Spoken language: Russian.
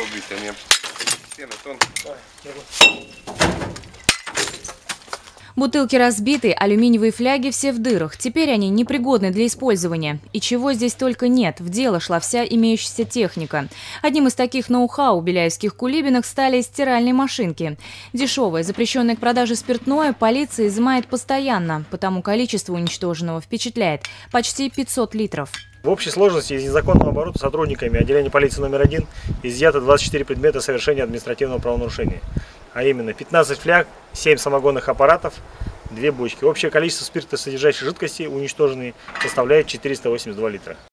побыть, они стены тонкие. Бутылки разбиты, алюминиевые фляги все в дырах. Теперь они непригодны для использования. И чего здесь только нет, в дело шла вся имеющаяся техника. Одним из таких ноу-хау беляевских кулибинах стали стиральные машинки. Дешевое, запрещенное к продаже спиртное полиция изымает постоянно, потому количество уничтоженного впечатляет – почти 500 литров. В общей сложности из незаконного оборота сотрудниками отделения полиции номер 1 изъято 24 предмета совершения административного правонарушения. А именно 15 фляг, 7 самогонных аппаратов, 2 бочки. Общее количество спиртосодержащих жидкостей, уничтоженные, составляет 482 литра.